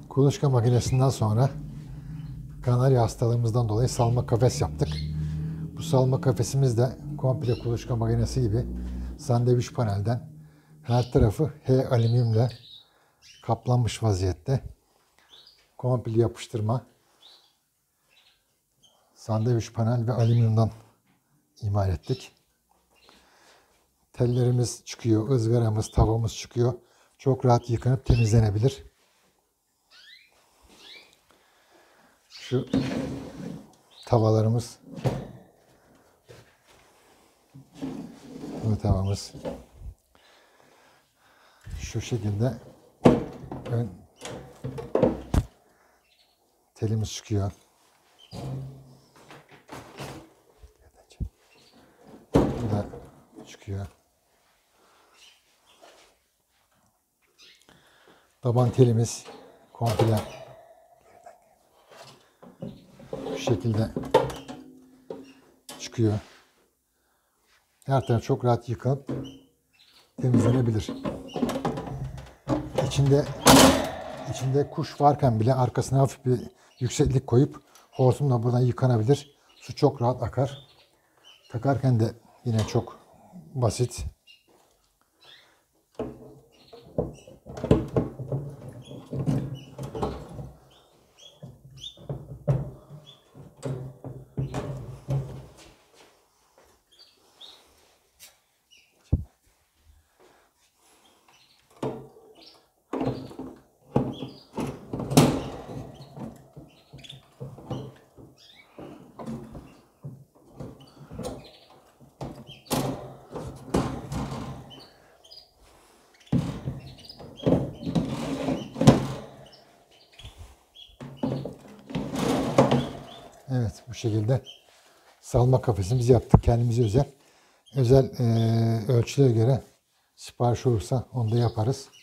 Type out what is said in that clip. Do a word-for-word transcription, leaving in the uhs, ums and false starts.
Kuluçka makinesinden sonra kanarya hastalığımızdan dolayı salma kafes yaptık. Bu salma kafesimiz de komple kuluçka makinesi gibi sandviç panelden her tarafı H alüminyumla kaplanmış vaziyette. Komple yapıştırma sandviç panel ve alüminyumdan imal ettik. Tellerimiz çıkıyor, ızgaramız, tavamız çıkıyor. Çok rahat yıkanıp temizlenebilir. Şu tavalarımız, bu tavamız şu şekilde ön telimiz çıkıyor. Bu da çıkıyor. Taban telimiz komple bu şekilde çıkıyor. Her taraf çok rahat yıkanıp temizlenebilir. İçinde içinde kuş varken bile arkasına hafif bir yükseklik koyup hortumla buradan yıkanabilir. Su çok rahat akar. Takarken de yine çok basit. Evet, bu şekilde salma kafesimizi yaptık. Kendimize özel. Özel e, ölçülere göre sipariş olursa onu da yaparız.